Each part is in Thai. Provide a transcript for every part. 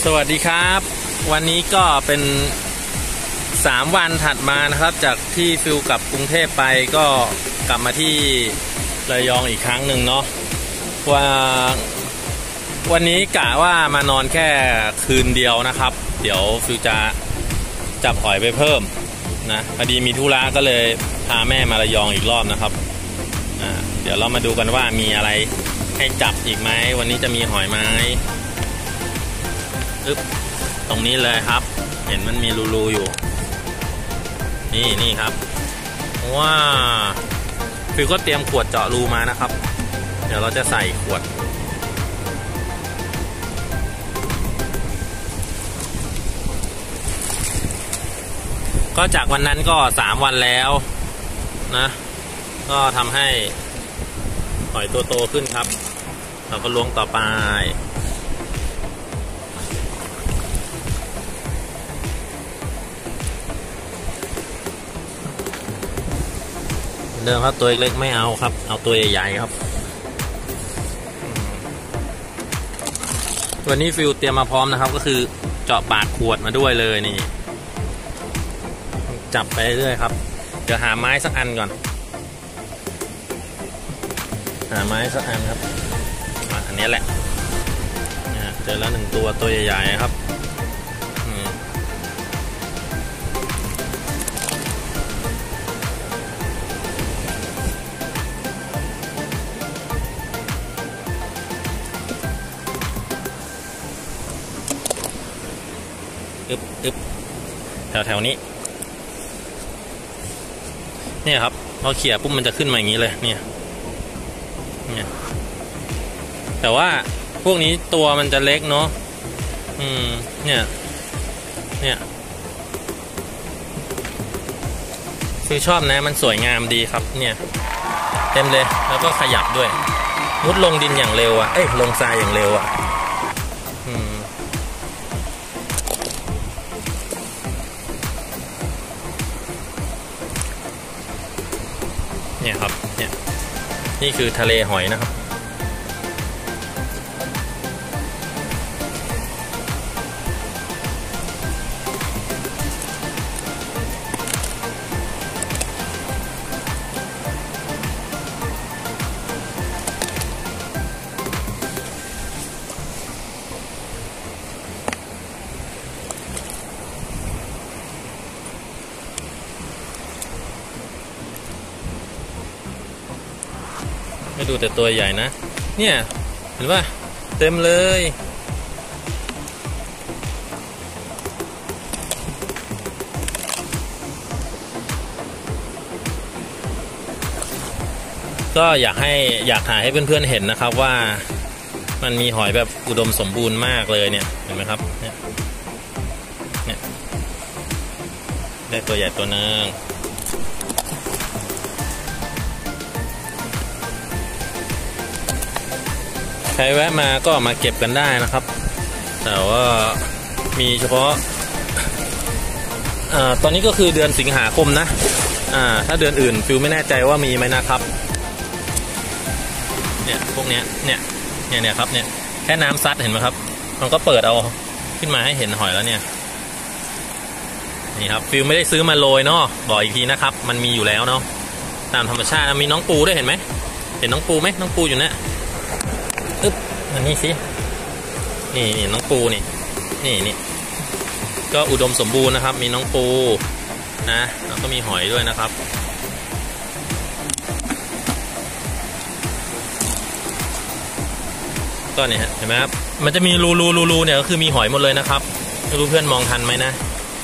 สวัสดีครับวันนี้ก็เป็น3วันถัดมานะครับจากที่ฟิลกลับกรุงเทพไปก็กลับมาที่ระยองอีกครั้งหนึ่งเนาะวันนี้กะว่ามานอนแค่คืนเดียวนะครับเดี๋ยวฟิลจะจับหอยไปเพิ่มนะพอดีมีธุระก็เลยพาแม่มาระยองอีกรอบนะครับเดี๋ยวเรามาดูกันว่ามีอะไรให้จับอีกไหมวันนี้จะมีหอยไหมตรงนี้เลยครับเห็นมันมีรูอยู่นี่ครับว้าฟิวก็เตรียมขวดเจาะรูมานะครับเดี๋ยวเราจะใส่ขวดก็จากวันนั้นก็3วันแล้วนะก็ทำให้หอยตัวโตขึ้นครับเราก็ล้วงต่อไปเดิมครับตัวเล็กๆไม่เอาครับเอาตัวใหญ่ๆครับวันนี้ฟิลเตรียมมาพร้อมนะครับก็คือเจาะปากขวดมาด้วยเลยนี่จับไปเรื่อยครับเดี๋ยวหาไม้สักอันก่อนหาไม้สักอันครับอันนี้แหละเจอแล้ว1ตัวใหญ่ๆครับแถวนี้เนี่ยครับพอเขี่ยปุ๊บมันจะขึ้นมาอย่างนี้เลยเนี่ยแต่ว่าพวกนี้ตัวมันจะเล็กเนาะเนี่ยคือชอบนะมันสวยงามดีครับเนี่ยเต็มเลยแล้วก็ขยับด้วยมุดลงดินอย่างเร็วลงทรายอย่างเร็วเนี่ยครับเนี่ยนี่คือทะเลหอยนะครับไม่ดูแต่ตัวใหญ่นะเนี่ยเห็นป่ะเต็มเลยก็อยากถ่ายให้เพื่อนๆเห็นนะครับว่ามันมีหอยแบบอุดมสมบูรณ์มากเลยเนี่ยเห็นไหมครับเนี่ยได้ตัวใหญ่ตัวนึงใครแวะมาก็มาเก็บกันได้นะครับแต่ว่ามีเฉพาะตอนนี้ก็คือเดือนสิงหาคมนะถ้าเดือนอื่นฟิวไม่แน่ใจว่ามีไหมนะครับเนี่ยพวกเนี้ยเนี่ยครับเนี่ยแค่น้ำซัดเห็นไหมครับมันก็เปิดเอาขึ้นมาให้เห็นหอยแล้วเนี่ยนี่ครับฟิวไม่ได้ซื้อมาโรยเนาะบอกอีกทีนะครับมันมีอยู่แล้วเนาะตามธรรมชาติมีน้องปูด้วยเห็นไหมเห็นน้องปูไหมน้องปูอยู่นะอันนี้สินี่น้องปูนี่ก็อุดมสมบูรณ์นะครับมีน้องปูนะแล้วก็มีหอยด้วยนะครับก็เนี่ยเห็นไหมครับมันจะมีรูเนี่ยก็คือมีหอยหมดเลยนะครับไม่รู้เพื่อนมองทันไหมนะ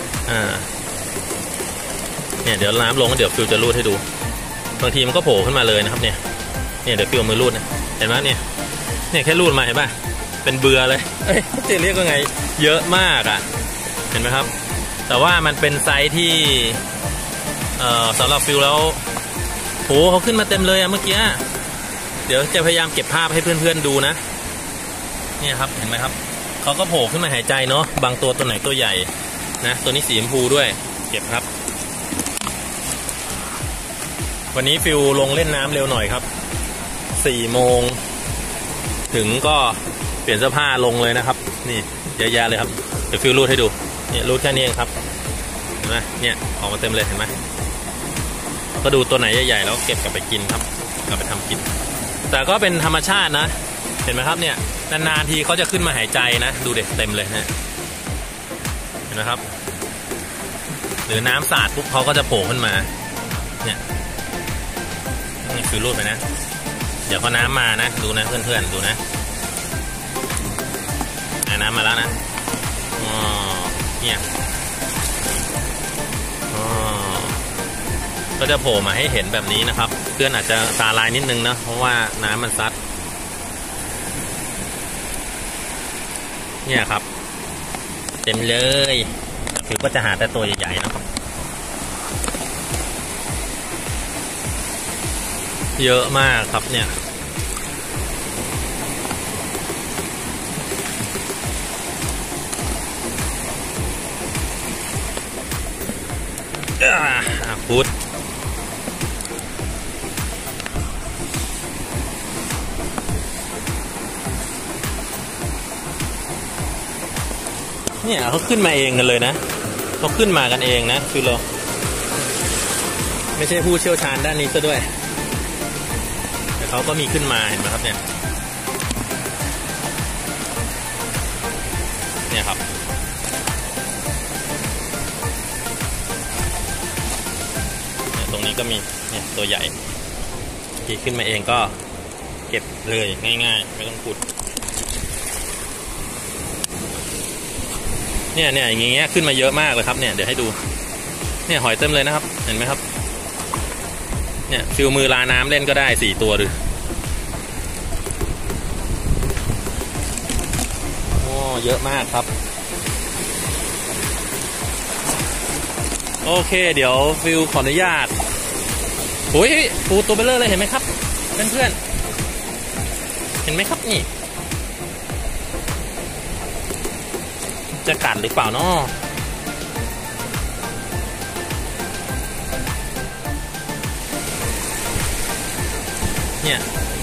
เนี่ยเดี๋ยวน้ำลงเดี๋ยวฟิวจะรูดให้ดูบางทีมันก็โผล่ขึ้นมาเลยนะครับเนี่ยเดี๋ยวฟิวมือรูดนะเห็นไหมเนี่ยแค่รูดมาเห็นป่ะเป็นเบื่อเลยจะเรียกว่าไงเยอะมากเห็นไหมครับแต่ว่ามันเป็นไซส์ที่สำหรับฟิลแล้วโหเขาขึ้นมาเต็มเลยเมื่อกี้เดี๋ยวจะพยายามเก็บภาพให้เพื่อนๆดูนะเนี่ยครับเห็นไหมครับเขาก็โผล่ขึ้นมาหายใจเนาะบางตัวไหนตัวใหญ่นะตัวนี้สีชมพูด้วยเก็บครับวันนี้ฟิลลงเล่นน้ำเร็วหน่อยครับ4 โมงถึงก็เปลี่ยนเสื้อผ้าลงเลยนะครับนี่เยอะแยะเลยครับเดี๋ยวฟิวรูดให้ดูเนี่ยรูดแค่นี้เองครับเห็นไหมเนี่ยออกมาเต็มเลยเห็นไหมก็ดูตัวไหนใหญ่ๆแล้วเก็บกลับไปกินครับกลับไปทำกินแต่ก็เป็นธรรมชาตินะเห็นไหมครับเนี่ยนานๆทีเขาจะขึ้นมาหายใจนะดูเด็กเต็มเลยฮะเห็นไหมครับหรือน้ำสาดปุ๊บเขาก็จะโผล่ขึ้นมาเนี่ยนี่ฟิวรูดไปนะเดี๋ยวพอน้ำมานะดูนะเพื่อนๆดูนะน้ำมาแล้วนะอ๋อเนี่ยอ๋อก็จะโผล่มาให้เห็นแบบนี้นะครับเพื่อนอาจจะตาลายนิดนึงนะเพราะว่าน้ำมันซัดเนี่ยครับเต็มเลยคือก็จะหาแต่ตัวใหญ่ๆนะครับเยอะมากครับเนี่ยพุดเนี่ยเขาขึ้นมาเองกันเลยนะเขาขึ้นมากันเองนะคือเราไม่ใช่ผู้เชี่ยวชาญด้านนี้ซะด้วยแต่เขาก็มีขึ้นมาเห็นไหมครับเนี่ยครับตรงนี้ก็มีเนี่ยตัวใหญ่ที่ขึ้นมาเองก็เก็บเลยง่ายๆไม่ต้องขุดเนี่ยอย่างเงี้ยขึ้นมาเยอะมากเลยครับเนี่ยเดี๋ยวให้ดูเนี่ยหอยเต็มเลยนะครับเห็นไหมครับเนี่ยฟิวมือลาน้ำเล่นก็ได้4 ตัวดูโอ้เยอะมากครับโอเคเดี๋ยวฟิวขออนุญาตโอ้ยปูตัวเบลเลอร์เลยเห็นไหมครับเพื่อนๆเห็นไหมครับนี่จะกัดหรือเปล่าเนาะเนี่ย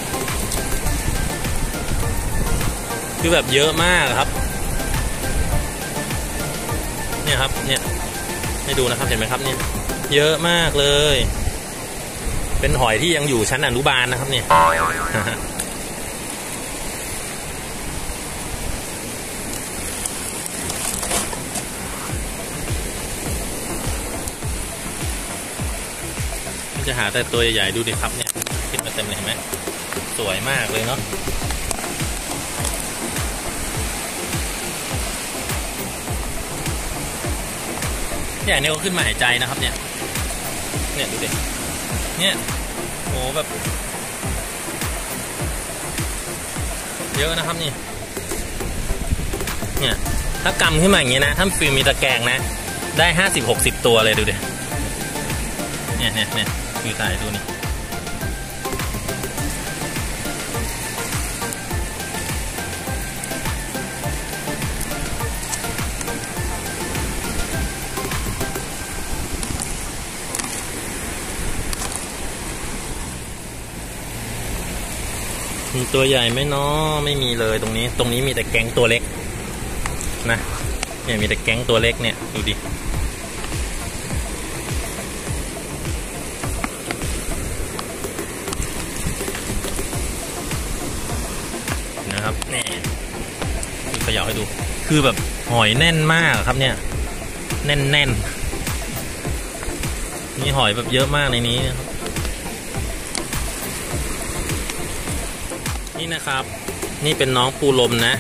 คือแบบเยอะมากครับเนี่ยครับเนี่ยให้ดูนะครับเห็นไหมครับเนี่ยเยอะมากเลยเป็นหอยที่ยังอยู่ชั้นอนุบาลนะครับเนี่ยจะหาแต่ตัวใหญ่ๆดูดิครับเนี่ยขึ้นมาเต็มเลยเห็นไหมสวยมากเลยเนาะเนี่ยเขาขึ้นมาหายใจนะครับเนี่ยดูดิเนี่ยโอ้แบบเยอะนะครับนี่เนี่ยถ้ากำขึ้นมาอย่างนี้นะถ้าฟิล์มมีตะแกรงนะได้50-60 ตัวเลยดูดิเนี่ยคือถ่ายดูนี่มีตัวใหญ่ไหมเนาะไม่มีเลยตรงนี้มีแต่แก๊งตัวเล็กนะเนี่ยมีแต่แก๊งตัวเล็กเนี่ยดูดินะครับนี่เขย่าให้ดูคือแบบหอยแน่นมากครับเนี่ยแน่นมีหอยแบบเยอะมากในนี้นะครับนี่นะครับนี่เป็นน้องปูลมนะ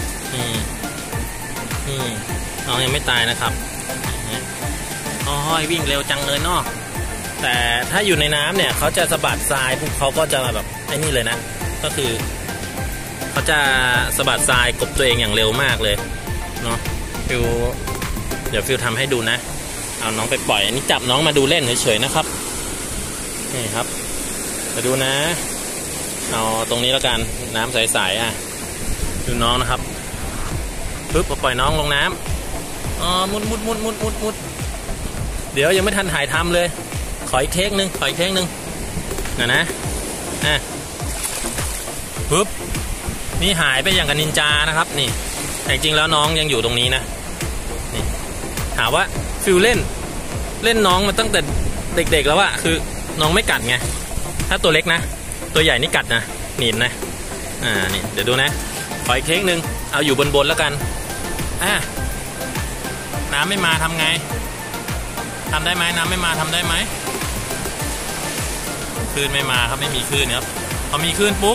นี่น้องยังไม่ตายนะครับอ๋อวิ่งเร็วจังเลยเนาะแต่ถ้าอยู่ในน้ำเนี่ยเขาจะสะบัดทรายพวกเขาก็จะแบบไอ้นี่เลยนะก็คือเขาจะสะบัดทรายกบตัวเองอย่างเร็วมากเลยเนาะฟิวเดี๋ยวฟิวทำให้ดูนะเอาน้องไปปล่อยอันนี้จับน้องมาดูเล่นเฉยๆนะครับนี่ครับมาดูนะเอาตรงนี้แล้วกันน้ำใสๆดูน้องนะครับปึ๊บปล่อยน้องลงน้ำอ๋อมุดเดี๋ยวยังไม่ทันถ่ายทำเลยขออีกเทคนึงนะปึ๊บนี่หายไปอย่างกับนินจานะครับนี่แต่จริงแล้วน้องยังอยู่ตรงนี้นะนี่ถามว่าฟิลเล่นน้องมาตั้งแต่เด็กๆแล้วอะคือน้องไม่กัดไงถ้าตัวเล็กนะตัวใหญ่นี่กัดนะหนีบนะนี่เดี๋ยวดูนะขออีกเทคนึงเอาอยู่บนแล้วกันน้ำไม่มาทำไงทำได้ไหมน้ำไม่มาทำได้ไหมคลื่นไม่มาครับไม่มีคลื่นครับพอมีคลื่นปุ๊บ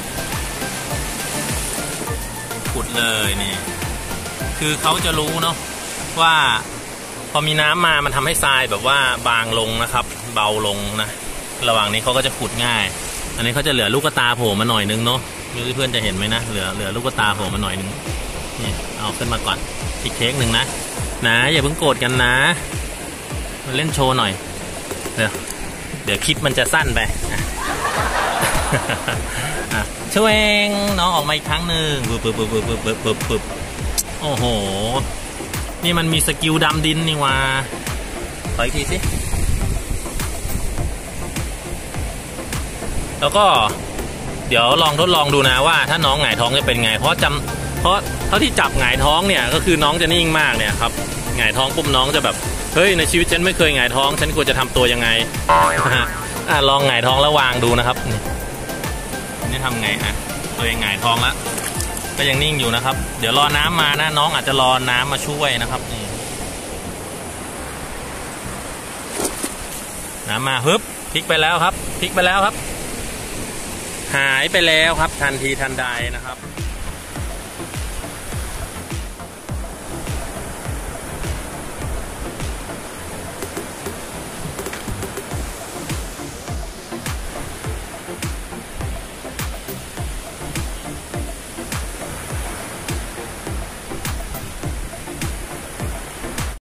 ขุดเลยนี่คือเขาจะรู้เนาะว่าพอมีน้ำมามันทำให้ทรายแบบว่าบางลงนะครับเบาลงนะระหว่างนี้เขาก็จะขุดง่ายอันนี้เขาจะเหลือลูกตาโผล่มาหน่อยนึงเนาะไม่รู้เพื่อนจะเห็นไหมนะเหลือลูกตาโผล่มาหน่อยนึงนี่เอาขึ้นมาก่อนอีกเทคหนึ่งนะอย่าเพิ่งโกรธกันนะมาเล่นโชว์หน่อยเดี๋ยวคลิปมันจะสั้นไปช่วยน้องออกมาอีกครั้งหนึ่งปึ๊บโอ้โหนี่มันมีสกิลดำดินนี่วะขออีกทีสิแล้วก็เดี๋ยวลองทดลองดูนะว่าถ้าน้องหงายท้องจะเป็นไงเพราะเท่าที่จับหงายท้องเนี่ยก็คือน้องจะนิ่งมากเนี่ยครับหงายท้องปุ๊บน้องจะแบบเฮ้ยในชีวิตฉันไม่เคยหงายท้องฉันควรจะทำตัวยังไงลองหงายท้องแล้ววางดูนะครับนี่ทำไงตัวเองหงายท้องแล้วก็ยังนิ่งอยู่นะครับเดี๋ยวรอน้ำมานะน้องอาจจะรอน้ำมาช่วยนะครับนี่น้ำมาฮึบพลิกไปแล้วครับหายไปแล้วครับทันทีทันใดนะครับ